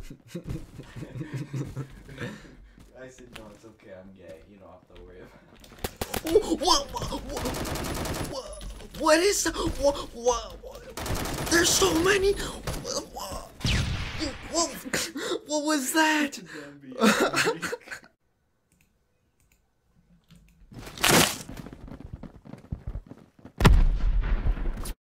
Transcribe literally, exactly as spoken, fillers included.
I said, no, it's okay, I'm gay. You don't have to worry about What? What? What? What, what is that? What, what? What? There's so many. What? What, what was that? it.